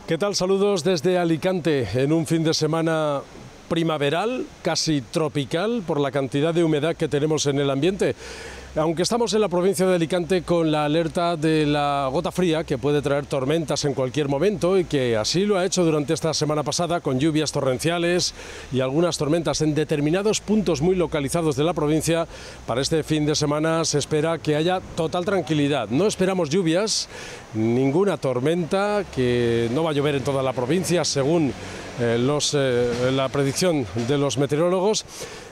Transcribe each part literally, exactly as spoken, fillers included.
¿Qué tal? Saludos desde Alicante en un fin de semana primaveral, casi tropical, por la cantidad de humedad que tenemos en el ambiente. Aunque estamos en la provincia de Alicante con la alerta de la gota fría, que puede traer tormentas en cualquier momento y que así lo ha hecho durante esta semana pasada, con lluvias torrenciales y algunas tormentas en determinados puntos muy localizados de la provincia, para este fin de semana se espera que haya total tranquilidad. No esperamos lluvias, ninguna tormenta, que no va a llover en toda la provincia, según eh, los, eh, la predicción de los meteorólogos.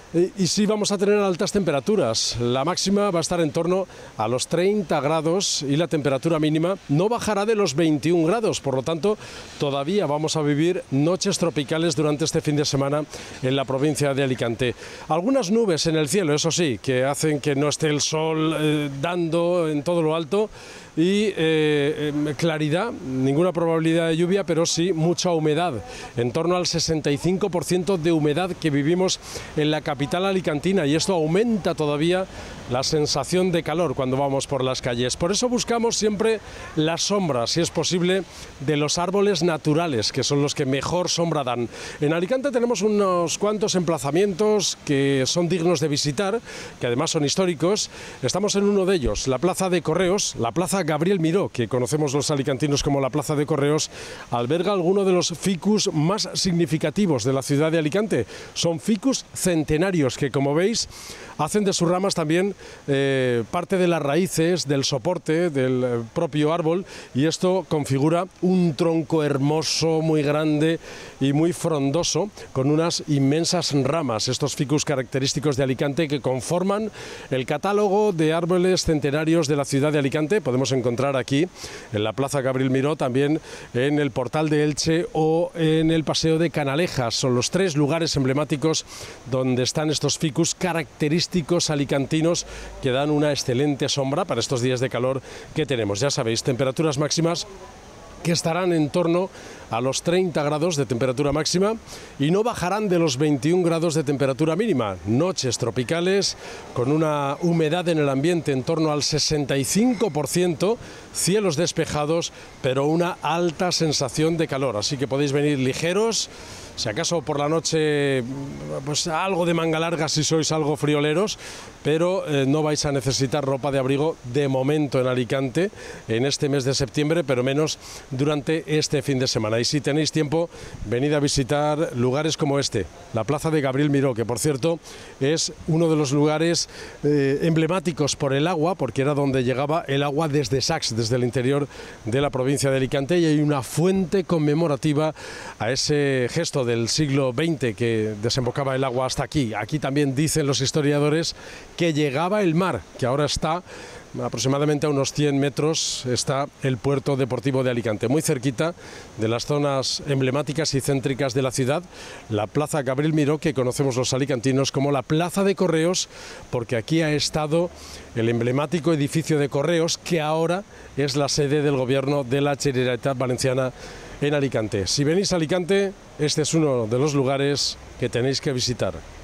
Y sí vamos a tener altas temperaturas. La máxima va a estar en torno a los treinta grados y la temperatura mínima no bajará de los veintiún grados. Por lo tanto, todavía vamos a vivir noches tropicales durante este fin de semana en la provincia de Alicante. Algunas nubes en el cielo, eso sí, que hacen que no esté el sol eh, dando en todo lo alto. Y eh, eh, claridad, ninguna probabilidad de lluvia, pero sí mucha humedad, en torno al sesenta y cinco por ciento de humedad que vivimos en la capital alicantina, y esto aumenta todavía la sensación de calor cuando vamos por las calles. Por eso buscamos siempre la sombra, si es posible, de los árboles naturales, que son los que mejor sombra dan. En Alicante tenemos unos cuantos emplazamientos que son dignos de visitar, que además son históricos. Estamos en uno de ellos, la Plaza de Correos, la Plaza Gabriel Miró, que conocemos los alicantinos como la Plaza de Correos, alberga alguno de los ficus más significativos de la ciudad de Alicante. Son ficus centenarios que, como veis, hacen de sus ramas también eh, parte de las raíces, del soporte del eh, propio árbol, y esto configura un tronco hermoso, muy grande y muy frondoso, con unas inmensas ramas, estos ficus característicos de Alicante que conforman el catálogo de árboles centenarios de la ciudad de Alicante. Podemos encontrar aquí en la Plaza Gabriel Miró, también en el Portal de Elche o en el Paseo de Canalejas. Son los tres lugares emblemáticos donde están estos ficus característicos alicantinos que dan una excelente sombra para estos días de calor que tenemos. Ya sabéis, temperaturas máximas que estarán en torno a los treinta grados de temperatura máxima y no bajarán de los veintiún grados de temperatura mínima. Noches tropicales con una humedad en el ambiente en torno al sesenta y cinco por ciento, cielos despejados, pero una alta sensación de calor. Así que podéis venir ligeros, si acaso por la noche pues algo de manga larga si sois algo frioleros, pero eh, no vais a necesitar ropa de abrigo de momento en Alicante en este mes de septiembre, pero menos durante este fin de semana. Y si tenéis tiempo, venid a visitar lugares como este, la Plaza de Gabriel Miró, que por cierto es uno de los lugares eh, emblemáticos por el agua, porque era donde llegaba el agua desde Sax, desde el interior de la provincia de Alicante, y hay una fuente conmemorativa a ese gesto del siglo veinte que desembocaba el agua hasta aquí. Aquí también dicen los historiadores que llegaba el mar, que ahora está aproximadamente a unos cien metros, está el puerto deportivo de Alicante, muy cerquita de las zonas emblemáticas y céntricas de la ciudad. La Plaza Gabriel Miró, que conocemos los alicantinos como la Plaza de Correos, porque aquí ha estado el emblemático edificio de Correos, que ahora es la sede del gobierno de la Generalitat Valenciana en Alicante. Si venís a Alicante, este es uno de los lugares que tenéis que visitar.